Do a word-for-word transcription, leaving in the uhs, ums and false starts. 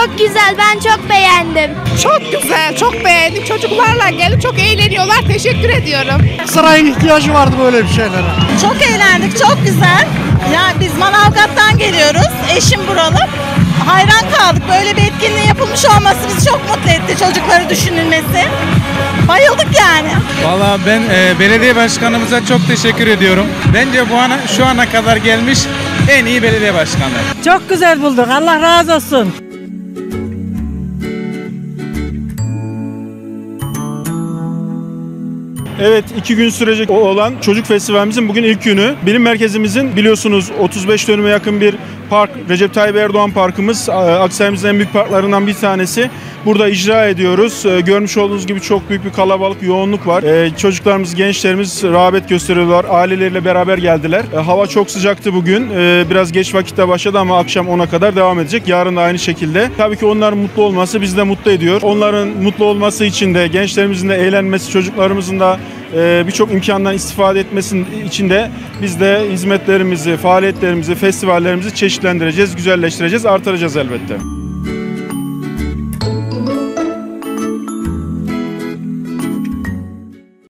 Çok güzel, ben çok beğendim. Çok güzel, çok beğendim. Çocuklarla gelip çok eğleniyorlar. Teşekkür ediyorum. Sarayın ihtiyacı vardı böyle bir şeylere. Çok eğlendik, çok güzel. Yani biz Manavgat'tan geliyoruz. Eşim buralı. Hayran kaldık. Böyle bir etkinliğin yapılmış olması bizi çok mutlu etti. Çocukları düşünülmesi. Bayıldık yani. Valla ben e, belediye başkanımıza çok teşekkür ediyorum. Bence bu ana, şu ana kadar gelmiş en iyi belediye başkanı. Çok güzel bulduk. Allah razı olsun. Evet, iki gün sürecek olan çocuk festivalimizin bugün ilk günü. Bilim merkezimizin biliyorsunuz otuz beş dönüme yakın bir park, Recep Tayyip Erdoğan Parkımız, Aksaray'ımızın en büyük parklarından bir tanesi. Burada icra ediyoruz. Görmüş olduğunuz gibi çok büyük bir kalabalık, yoğunluk var. Çocuklarımız, gençlerimiz rağbet gösteriyorlar. Aileleriyle beraber geldiler. Hava çok sıcaktı bugün. Biraz geç vakitte başladı ama akşam ona kadar devam edecek. Yarın da aynı şekilde. Tabii ki onların mutlu olması bizi de mutlu ediyor. Onların mutlu olması için de, gençlerimizin de eğlenmesi, çocuklarımızın da birçok imkandan istifade etmesinin için de biz de hizmetlerimizi, faaliyetlerimizi, festivallerimizi çeşitlendireceğiz, güzelleştireceğiz, artıracağız elbette.